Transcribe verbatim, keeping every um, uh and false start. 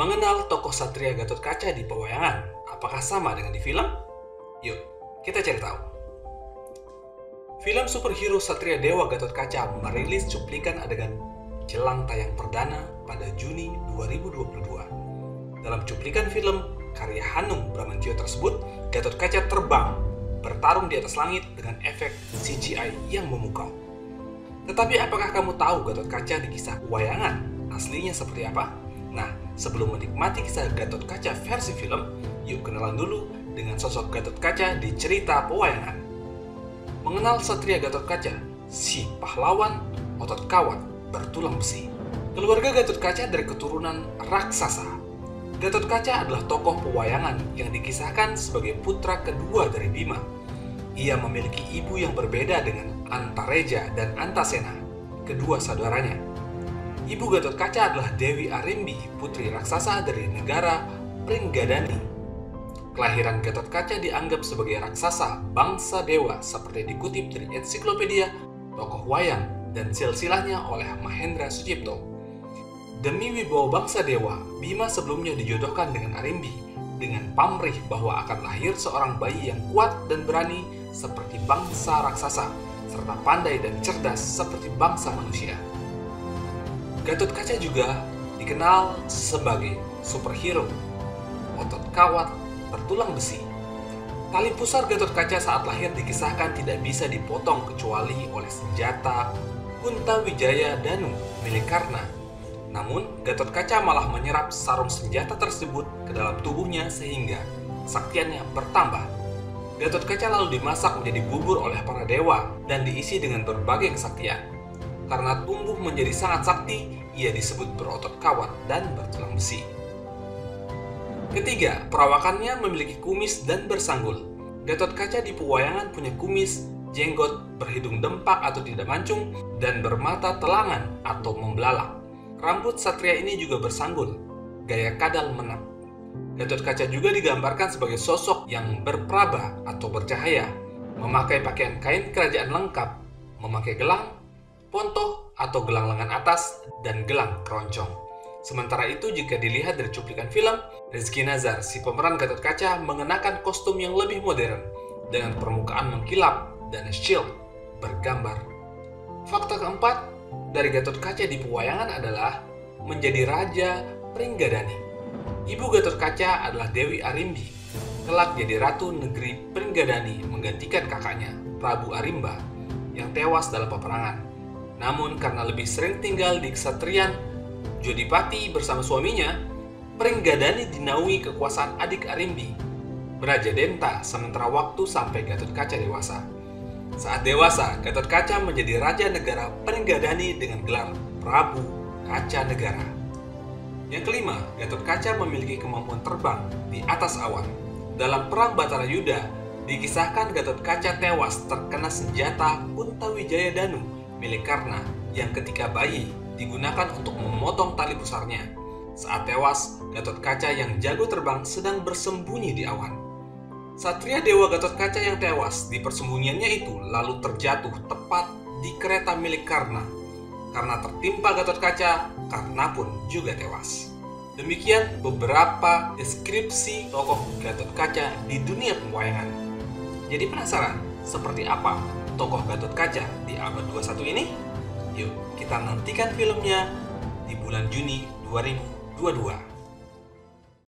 Mengenal tokoh Satria Gatot Kaca di pewayangan, apakah sama dengan di film? Yuk, kita cari tahu. Film superhero Satria Dewa Gatot Kaca merilis cuplikan adegan jelang tayang perdana pada Juni dua ribu dua puluh dua. Dalam cuplikan film karya Hanung Bramantyo tersebut, Gatot Kaca terbang, bertarung di atas langit dengan efek C G I yang memukau. Tetapi apakah kamu tahu Gatot Kaca di kisah pewayangan aslinya seperti apa? Nah, sebelum menikmati kisah Gatot Kaca versi film, yuk kenalan dulu dengan sosok Gatot Kaca di cerita pewayangan. Mengenal Satria Gatot Kaca, si pahlawan otot kawat bertulang besi. Keluarga Gatot Kaca dari keturunan raksasa. Gatot Kaca adalah tokoh pewayangan yang dikisahkan sebagai putra kedua dari Bima. Ia memiliki ibu yang berbeda dengan Antareja dan Antasena, kedua saudaranya. Ibu Gatot Kaca adalah Dewi Arimbi, putri raksasa dari negara Pringgadani. Kelahiran Gatot Kaca dianggap sebagai raksasa bangsa dewa seperti dikutip dari ensiklopedia tokoh wayang dan silsilahnya oleh Mahendra Sucipto. Demi wibawa bangsa dewa, Bima sebelumnya dijodohkan dengan Arimbi dengan pamrih bahwa akan lahir seorang bayi yang kuat dan berani seperti bangsa raksasa, serta pandai dan cerdas seperti bangsa manusia. Gatot Kaca juga dikenal sebagai superhero, otot kawat bertulang besi. Tali pusar Gatot Kaca saat lahir dikisahkan tidak bisa dipotong kecuali oleh senjata Kunta Wijaya Danu milik Karna. Namun, Gatot Kaca malah menyerap sarung senjata tersebut ke dalam tubuhnya sehingga kesaktiannya bertambah. Gatot Kaca lalu dimasak menjadi bubur oleh para dewa dan diisi dengan berbagai kesaktian. Karena tumbuh menjadi sangat sakti, ia disebut berotot kawat dan bertulang besi. Ketiga, perawakannya memiliki kumis dan bersanggul. Gatot Kaca di pewayangan punya kumis, jenggot, berhidung dempak atau tidak mancung, dan bermata telangan atau membelalak. Rambut satria ini juga bersanggul, gaya kadal menap. Gatot Kaca juga digambarkan sebagai sosok yang berpraba atau bercahaya, memakai pakaian kain kerajaan lengkap, memakai gelang, pontoh atau gelang lengan atas, dan gelang keroncong. Sementara itu, jika dilihat dari cuplikan film, Rizky Nazar, si pemeran Gatot Kaca, mengenakan kostum yang lebih modern, dengan permukaan mengkilap dan shield bergambar. Fakta keempat dari Gatot Kaca di pewayangan adalah menjadi Raja Pringgadani. Ibu Gatot Kaca adalah Dewi Arimbi, kelak jadi Ratu Negeri Pringgadani menggantikan kakaknya, Prabu Arimba, yang tewas dalam peperangan. Namun karena lebih sering tinggal di Kesatrian Jodipati bersama suaminya, Pringgadani dinaungi kekuasaan adik Arimbi, Brajadenta, sementara waktu sampai Gatot Kaca dewasa. Saat dewasa, Gatot Kaca menjadi Raja Negara Pringgadani dengan gelar Prabu Kaca Negara. Yang kelima, Gatot Kaca memiliki kemampuan terbang di atas awan. Dalam Perang Batara Yuda, dikisahkan Gatot Kaca tewas terkena senjata Kunta Wijaya Danu milik Karna yang ketika bayi digunakan untuk memotong tali pusarnya. Saat tewas, Gatot Kaca yang jago terbang sedang bersembunyi di awan. Satria Dewa Gatot Kaca yang tewas di persembunyiannya itu lalu terjatuh tepat di kereta milik Karna. Karena tertimpa Gatot Kaca, Karna pun juga tewas. Demikian beberapa deskripsi tokoh Gatot Kaca di dunia pewayangan. Jadi penasaran seperti apa tokoh Gatot Kaca di abad dua puluh satu ini? Yuk kita nantikan filmnya di bulan Juni dua ribu dua puluh dua.